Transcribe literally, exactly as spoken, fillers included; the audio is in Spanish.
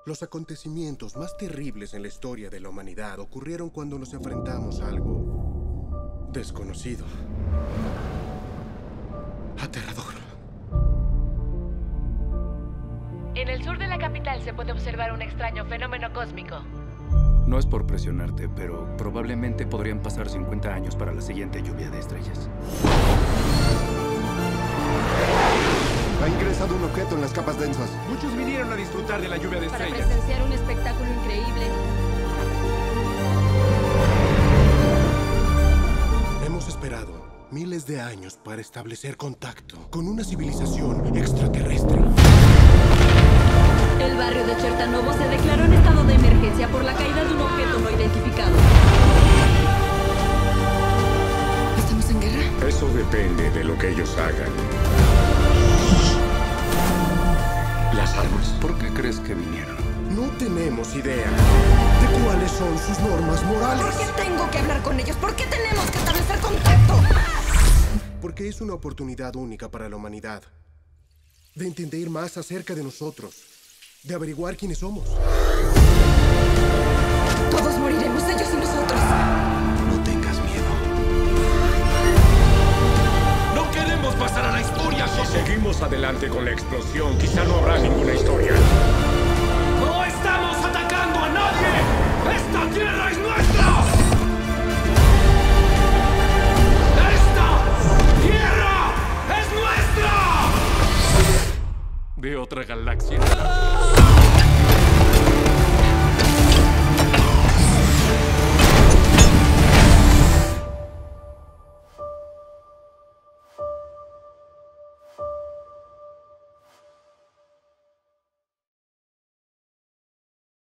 Los acontecimientos más terribles en la historia de la humanidad ocurrieron cuando nos enfrentamos a algo desconocido, aterrador. En el sur de la capital se puede observar un extraño fenómeno cósmico. No es por presionarte, pero probablemente podrían pasar cincuenta años para la siguiente lluvia de estrellas. Ha ingresado un objeto en las capas densas. Muchos vinieron a disfrutar de la lluvia de Para estrellas. presenciar un espectáculo increíble. Hemos esperado miles de años para establecer contacto con una civilización extraterrestre. El barrio de Chertanovo se declaró en estado de emergencia por la caída de un objeto no identificado. ¿Estamos en guerra? Eso depende de lo que ellos hagan. Las armas. ¿Por qué crees que vinieron? No tenemos idea de cuáles son sus normas morales. ¿Por qué tengo que hablar con ellos? ¿Por qué tenemos que establecer contacto? Porque es una oportunidad única para la humanidad de entender más acerca de nosotros, de averiguar quiénes somos. Todos moriremos, ellos y nosotros. No tengas miedo. ¡No queremos pasar a la historia! Si seguimos adelante con la explosión, quizá no habrá ninguna historia. ¡No estamos atacando a nadie! ¡Esta tierra es nuestra! ¡Esta tierra es nuestra! ¿De otra galaxia?